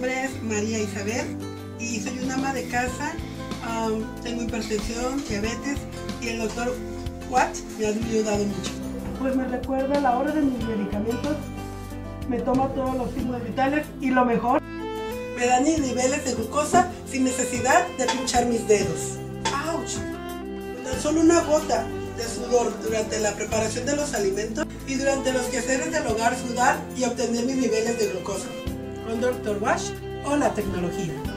nombre es María Isabel y soy una ama de casa. Tengo hipertensión, diabetes y el doctor Watt me ha ayudado mucho. Pues me recuerda la hora de mis medicamentos, me toma todos los signos vitales y lo mejor, me da mis niveles de glucosa sin necesidad de pinchar mis dedos. ¡Auch! Tan solo una gota de sudor durante la preparación de los alimentos y durante los quehaceres del hogar, sudar y obtener mis niveles de glucosa. Con Dr. Wash o la tecnología.